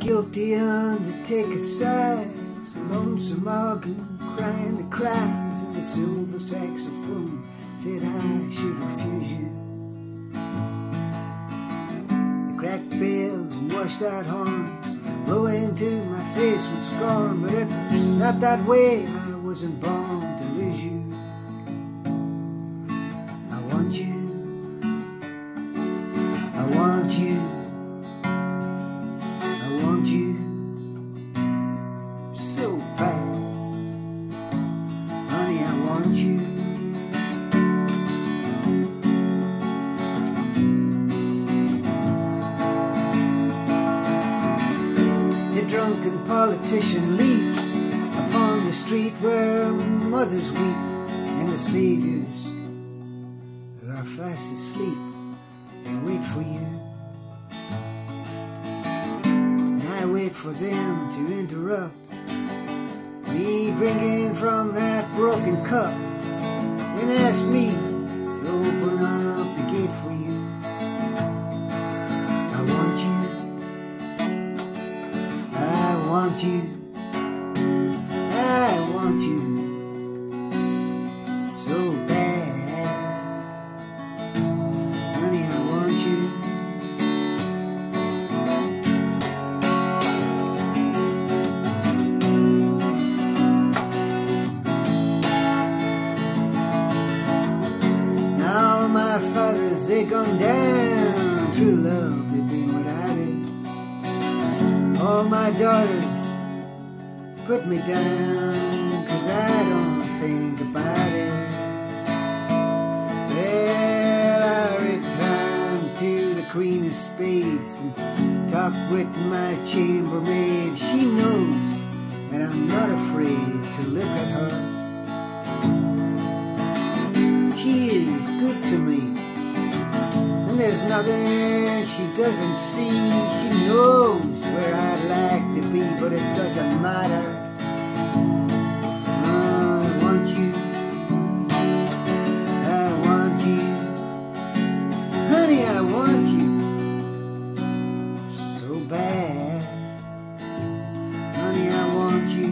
guilty undertaker sighs, a lonesome organ crying the cries, and the silver saxophone said I should refuse you. The cracked bells and washed out horns blow into my face with scorn, but it's not that way. I wasn't born to lose you. I want you. I want you. I want you so bad. Honey, I want you. The drunken politician leaps upon the street where mothers weep, and the saviors who are fast asleep, they wait for you. I wait for them to interrupt me drinking from that broken cup, and ask me to open up the gate for you. I want you. I want you. I want you so bad. Honey, I want you. My fathers, they gone down. True love, they've been without it. All my daughters put me down, 'cause I don't think about it. Well, I return to the Queen of Spades and talk with my chambermaid. She knows that I'm not afraid to look at her. She is good to me, and there's nothing she doesn't see. She knows where I'd like to be, but it doesn't matter. I want you. I want you. Honey, I want you so bad. Honey, I want you.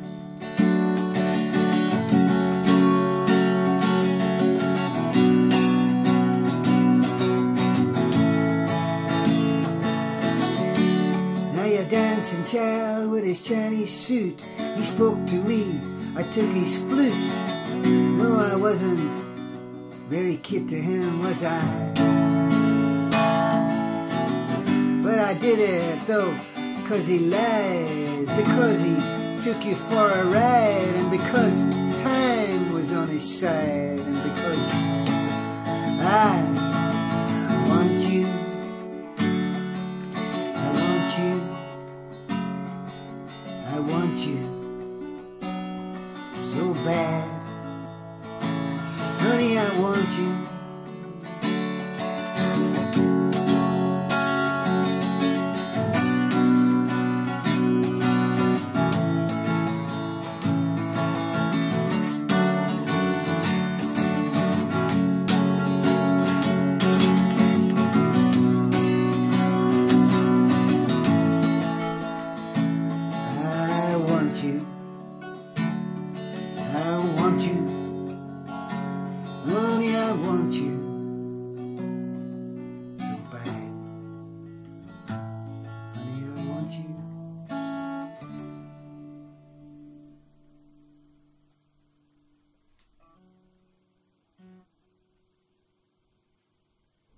Dancing child with his Chinese suit, he spoke to me, I took his flute. No, I wasn't very kid to him, was I? But I did it though, 'cause he lied, because he took you for a ride, and because time was on his side, and because I want you. I want you so bad. Honey, I want you.